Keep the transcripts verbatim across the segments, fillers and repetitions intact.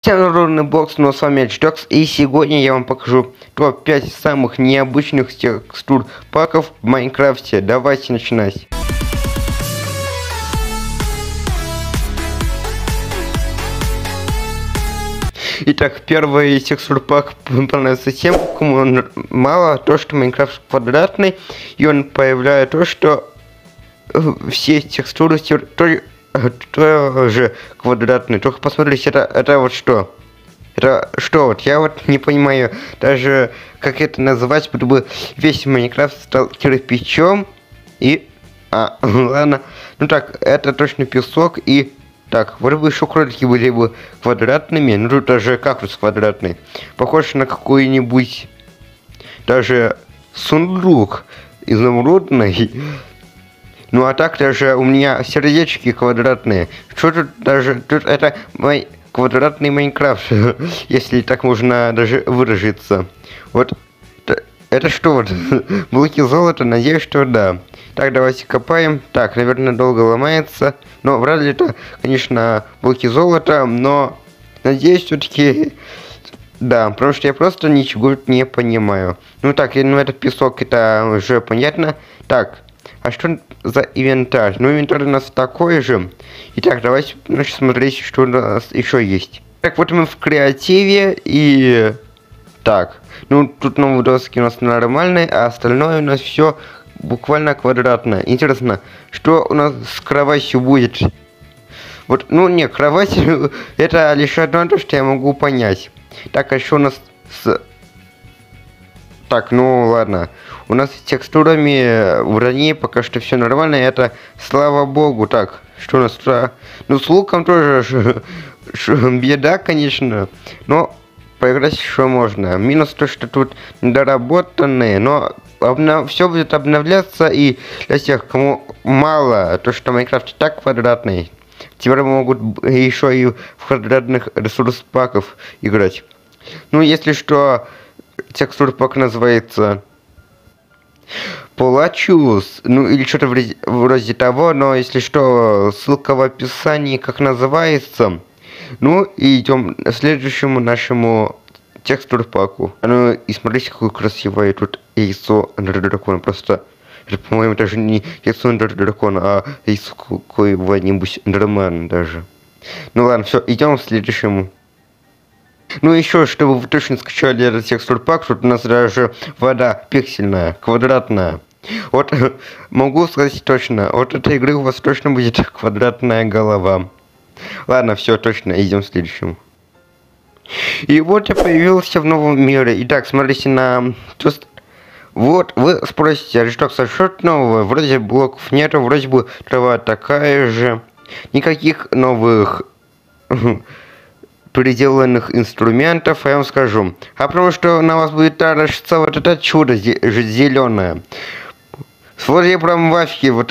Всем народный бокс, но с вами Ачтокс, и сегодня я вам покажу топ пять самых необычных текстур паков в Майнкрафте. Давайте начинать. Итак, первый текстур пак понравился тем, кому он мало, то, что Майнкрафт квадратный, и он появляет то, что все текстуры тоже тоже квадратный. Только посмотрите, это, это вот что? Это что вот? Я вот не понимаю даже, как это называть, будто бы весь Майнкрафт стал кирпичом и... А, ладно. Ну так, это точно песок и... Так, вроде бы еще кролики были бы квадратными, ну тут даже кактус квадратный. Похож на какой-нибудь даже сундук изумрудный. Ну а так даже у меня сердечки квадратные. Что тут даже... Тут это мой квадратный Майнкрафт, если так можно даже выразиться. Вот это что вот? Блоки золота? Надеюсь, что да. Так, давайте копаем. Так, наверное, долго ломается. Но вряд ли это, конечно, блоки золота, но надеюсь, все-таки... Да, потому что я просто ничего не понимаю. Ну так, ну этот песок, это уже понятно. Так, а что за инвентарь? Ну, инвентарь у нас такой же. Итак, давайте значит, смотреть, что у нас еще есть. Так, вот мы в креативе и... Так, ну тут новые доски у нас нормальные, а остальное у нас все буквально квадратное. Интересно, что у нас с кроватью будет? Вот, ну не, кровать это лишь одно то, что я могу понять. Так, а еще у нас с... Так, ну ладно. У нас с текстурами в броне пока что все нормально. Это слава богу. Так, что у нас тут? Ну, с луком тоже ш... Ш... беда, конечно. Но поиграть еще можно. Минус то, что тут недоработанные. Но обнов... все будет обновляться. И для тех, кому мало, то, что Майнкрафт так квадратный, теперь могут еще и в квадратных ресурс паков играть. Ну, если что, текстур пак называется Полачус, ну или что-то вроде, вроде того, но если что, ссылка в описании, как называется. Ну и идем к следующему нашему текстур паку. Ну и смотрите, какое красивое тут яйцо дракона. Просто это, по-моему, даже не яйцо дракона, а яйцо какого-нибудь дракона даже. Ну ладно, все, идем к следующему. Ну еще, чтобы вы точно скачали этот текстур пак, тут у нас даже вода пиксельная, квадратная. Вот, могу сказать точно, от этой игры у вас точно будет квадратная голова. Ладно, все, точно, идем к следующему. И вот я появился в новом мире. Итак, смотрите на... Вот, вы спросите, а что, что-то новое? Вроде блоков нету, вроде бы трава такая же. Никаких новых... переделанных инструментов, я вам скажу. А потому что на вас будет таращиться вот это чудо зеленое. Вот я прям в афиге, вот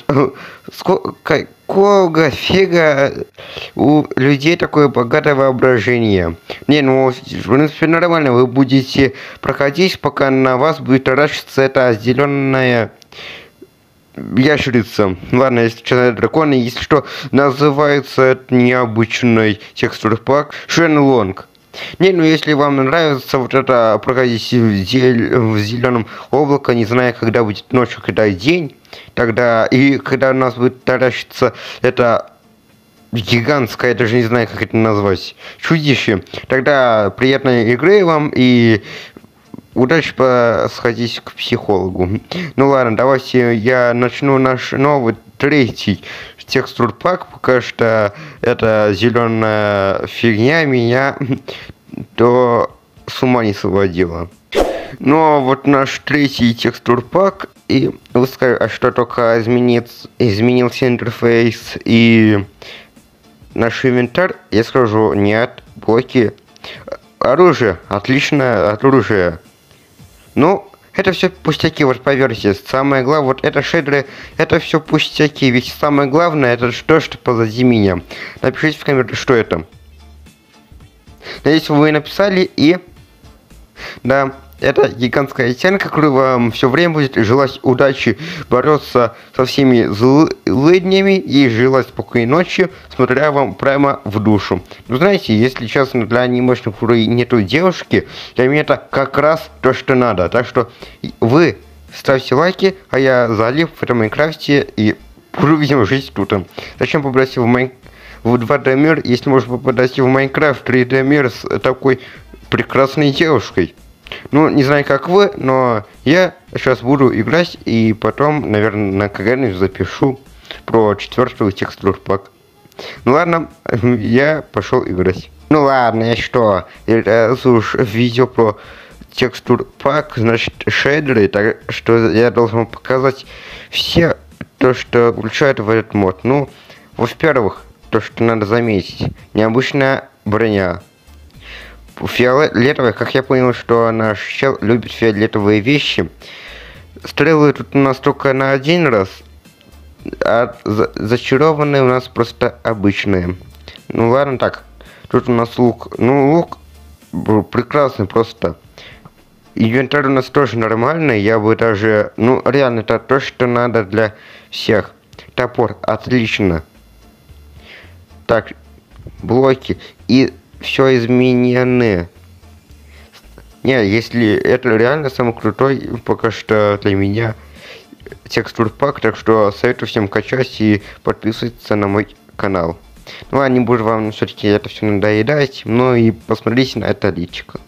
какого фига у людей такое богатое воображение. Не, ну, в принципе, нормально, вы будете проходить, пока на вас будет таращиться эта зеленая ящерица. Ладно, если человек дракон, если что, называется это необычный текстур пак Шенлонг. Не, ну если вам нравится вот это проходить в, зель... в зеленом облако, не зная, когда будет ночь, а когда день, тогда и когда у нас будет таращиться это гигантское, я даже не знаю, как это назвать, чудище, тогда приятной игры вам и удачи сходить к психологу. Ну ладно, давайте я начну наш новый третий текстур пак, пока что эта зеленая фигня меня до с ума не сводила. Ну а вот наш третий текстур пак, и вы скажете, а что только изменится, изменился интерфейс и наш инвентарь? Я скажу, нет, блоки. Оружие, отличное оружие. Ну, это все пустяки, вот поверьте. Самое главное, вот это шейдеры, это все пустяки. Ведь самое главное, это что, что позади меня. Напишите в комментариях, что это. Надеюсь, вы написали, и... Да, это гигантская стенка, которая вам все время будет желать удачи, бороться со всеми злыми днями и жила спокойной ночью, смотря вам прямо в душу. Ну, знаете, если честно, для анимешных, у которой нету девушки, для меня это как раз то, что надо. Так что вы ставьте лайки, а я залив в этом Майнкрафте и увидим жизнь тут. Зачем попадать в Майн... в два дэ мир, если можно попадать в Майнкрафт три дэ мир с такой прекрасной девушкой? Ну, не знаю, как вы, но я сейчас буду играть и потом, наверное, на когда-нибудь запишу про четвертый текстур пак. Ну ладно, я пошел играть. Ну ладно, я что, раз уж видео про текстур пак, значит, шейдеры, так что я должен показать все то, что включают в этот мод. Ну, во-первых, то, что надо заметить, необычная броня. Фиолетовая, как я понял, что наш чел любит фиолетовые вещи. Стрелы тут у нас только на один раз, а за зачарованные у нас просто обычные. Ну ладно, так. Тут у нас лук. Ну, лук прекрасный просто. Инвентарь у нас тоже нормальный. Я бы даже... Ну, реально, это то, что надо для всех. Топор. Отлично. Так, блоки. И все изменены. Не, если это реально самый крутой пока что для меня текстур пак, так что советую всем качать и подписываться на мой канал. Ну а не буду вам все-таки это все надоедать, но и посмотрите на это личико.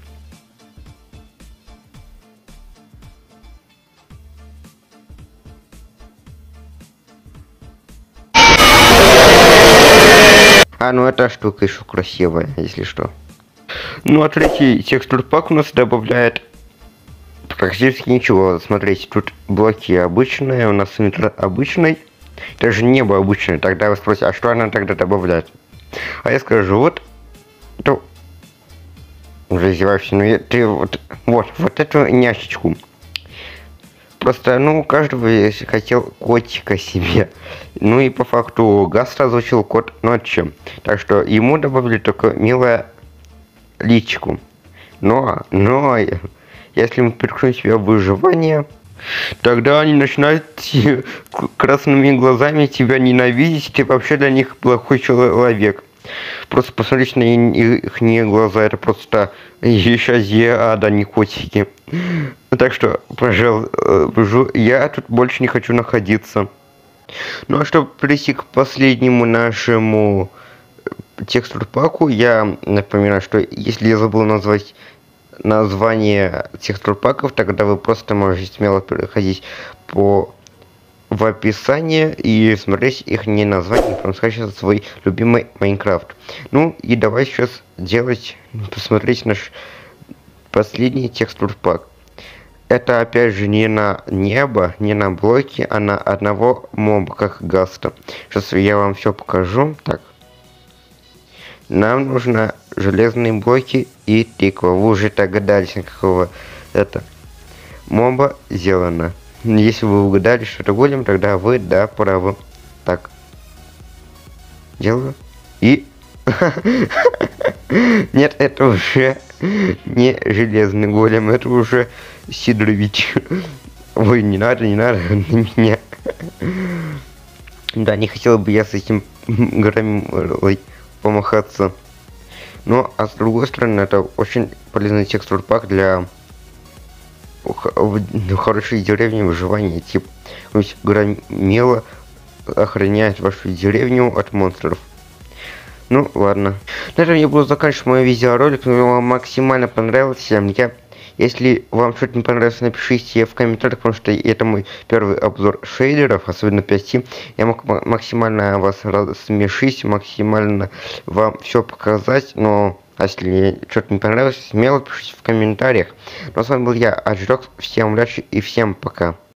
А, ну эта штука еще красивая, если что. Ну а третий текстур пак у нас добавляет практически ничего. Смотрите, тут блоки обычные, у нас центр обычный. Даже небо обычное. Тогда вы спросите, а что она тогда добавляет? А я скажу, вот, то уже издеваешься, ну ты вот, вот, вот эту няшечку. Просто, ну, у каждого хотел котика себе. Ну и по факту Гаст озвучил кот ночью. Так что ему добавили только милое личику. Но, но, если мы переключим себя в выживание, тогда они начинают красными глазами тебя ненавидеть. Ты вообще для них плохой человек. Просто посмотрите на их не глаза, это просто ещадие ада, не котики. Так что, пожалуйста, я тут больше не хочу находиться. Ну а чтобы перейти к последнему нашему текстур паку, я напоминаю, что если я забыл назвать название текстур паков, тогда вы просто можете смело переходить по в описании и смотреть их не название, прям скачать свой любимый Майнкрафт. Ну и давай сейчас делать, посмотреть наш последний текстур пак. Это опять же не на небо, не на блоки, а на одного моба, как Гаста. Сейчас я вам все покажу. Так. Нам нужно железные блоки и тыква. Вы уже догадались, на какого это моба сделано. Если вы угадали, что это голем, тогда вы, да, правы. Так. Делаю. И... Нет, это уже не железный голем, это уже Сидорович. Ой, не надо, не надо на меня. Да, не хотел бы я с этим громилой помахаться. Но, а с другой стороны, это очень полезный текстур пак для хорошей деревни выживания. Типа, громила охраняет вашу деревню от монстров. Ну, ладно. На этом я буду заканчивать мой видеоролик. Если вам максимально понравился, я... Если вам что-то не понравилось, напишите в комментариях, потому что это мой первый обзор шейдеров, особенно пяти. Я мог максимально вас рассмешить, максимально вам все показать, но если что-то не понравилось, смело пишите в комментариях. Ну, а с вами был я, Аджрокс. Всем удачи и всем пока.